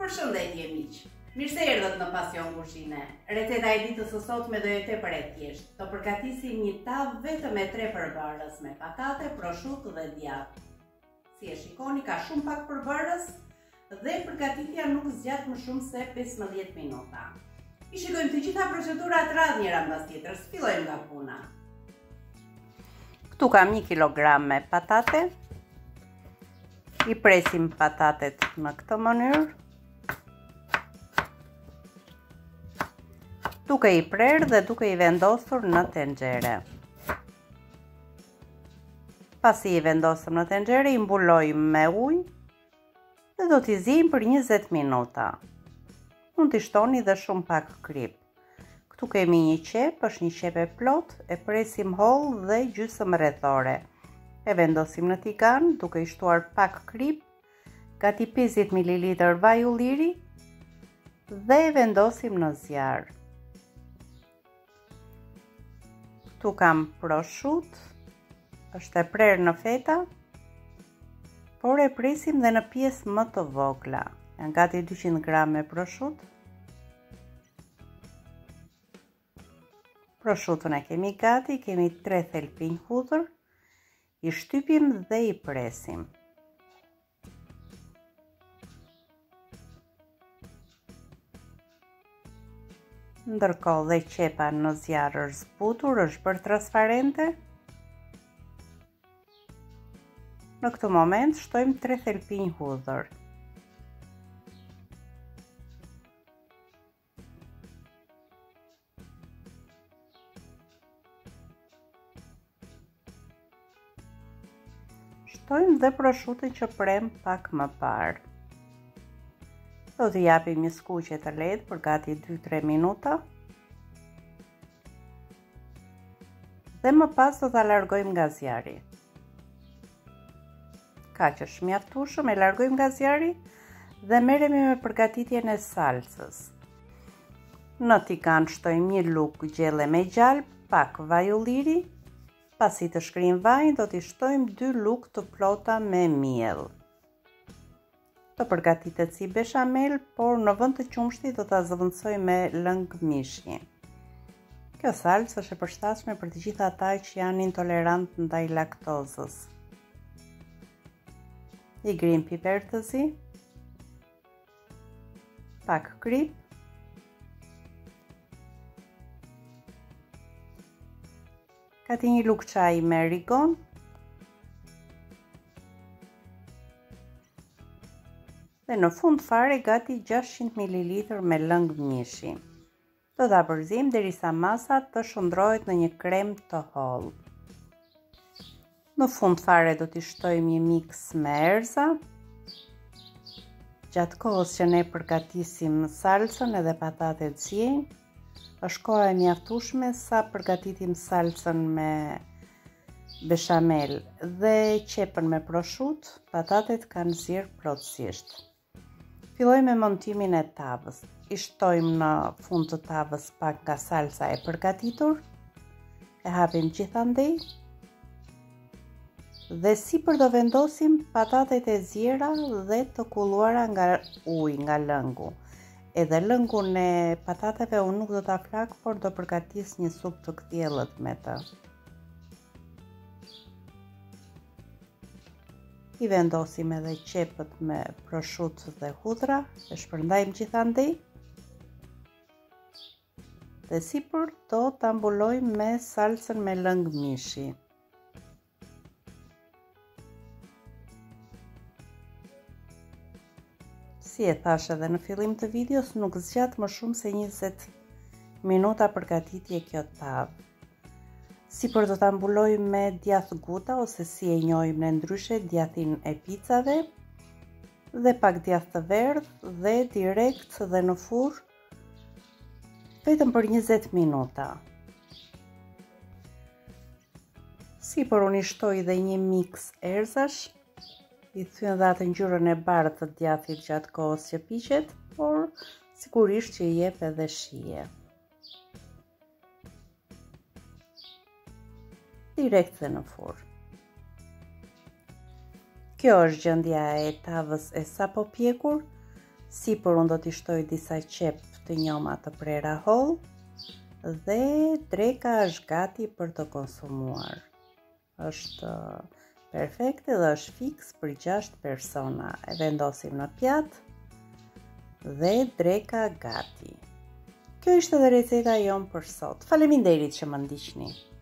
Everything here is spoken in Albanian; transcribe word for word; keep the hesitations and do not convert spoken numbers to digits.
Përshëndetje miq! Mirë se erdhët në Pasion Kuzhine. Receta e ditës së sotme do jetë tepër e thjeshtë. Do përgatisim një tavë vetëm me tre përbërës me patate, prosciutto dhe djathë. Si e shikoni, ka shumë pak përbërës dhe përgatitja nuk zgjat më shumë se pesëmbëdhjetë minuta. I shikojmë të gjitha procedurat radh njëra mbas tjetrës. Fillojmë nga puna. Këtu kam një kilogram me patate. I presim patatet në këtë mënyrë, duke i prerë dhe duke i vendosur në tenxhere. Pasi i vendosëm në tenxhere, i mbulojmë me ujë dhe do t'i zijmë për njëzet minuta. Mund t'i shtoni dhe shumë pak krip. Këtu kemi një qep, është një qep e plot, e presim holl dhe gjysmë rrethore. E vendosim në tigan duke i shtuar pak krip, gati pesëdhjetë mililitër vaj ulliri dhe e vendosim në zjarr. Këtu kam prosciutto, është e prerë në feta, por e presim dhe në pjesë më të vogla. Janë gati dyqind gram me prosciutto. Prosciutton e kemi gati, kemi tre thelpinj hudhër. I shtypim dhe i presim. Ndërkohë dhe qepa në zjarr është zbutur, është bërë transparente. Në këtë moment shtojmë tre thelpinj hudhër. Shtojmë dhe prosciutton që prem pak më parë. Do t'i japim një skuqje të lehtë për gati dy tre minuta. Dhe më pas do t'a largojmë nga zjarri. Kaq është mjaftueshëm, e largojmë nga zjarri dhe merremi me përgatitjen e salsës. Në tigan shtojmë një lugë gjelle me gjalp, pak vaj ulliri. Pasi të shkrim vajin, do t'i shtojmë dy lugë të plota me miell. Të përgatitet si beshamel, por në vend të qumshtit do t'a zëvendësoj me lëng mishi. Kjo salsë është e përshtatshme për të gjithë ata që janë intolerant ndaj laktozës. I grim piper të zi, pak krip, gati një lugë çaji me rigon, dhe në fund fare gati gjashtëqind mililitër me lëng mishi. Do ta përzijmë derisa masa të shndrohet në një krem të hollë. Në fund fare do t'i shtojmë një mix me erza. Gjatë kohës që ne përgatisim salsën edhe patatet ziejnë, është koha e mjaftueshme sa përgatitim salsën me beshamel dhe qepën me prosciutto, patatet kanë zirë plotësisht. Fillojmë me montimin e tavës. I shtojmë në fund të tavës pak nga salsa e përgatitur, e hapim gjithandej dhe sipër do vendosim patatet e ziera dhe të kulluara nga uji, nga lëngu. Edhe lëngun e patateve unë nuk do t'a flak, por do përgatis një supë të kthjellët me të. I vendosim edhe qepët me prosciutto dhe hudhra, e shpërndajmë gjithandej. Dhe sipër do ta mbulojmë me salsën me lëng mishi. Si e thash edhe në fillim të videos, nuk zgjat më shumë se njëzet minuta përgatitje kjo tavë. Sipër do ta mbulojmë me djathë guta ose si e njohim ne ndryshe djathin e picave dhe pak djathë të verdhë dhe direkt dhe në furr vetëm për njëzet minuta. Sipër unë i shtoj dhe një mix erzash. I thyen dhe atë ngjyrën e bardhë të djathit gjatë kohës që piqet, por sigurisht që i jep edhe shije. Direkt dhe në furr. Kjo është gjendja e tavës e sapo pjekur. Sipër unë do t'i shtoj disa qep të njoma të prera holl dhe dreka është gati për të konsumuar. Është perfekte dhe është fiks për gjashtë persona. E vendosim në pjatë dhe dreka gati. Kjo ishte dhe receta jonë për sot. Faleminderit që më ndiqni.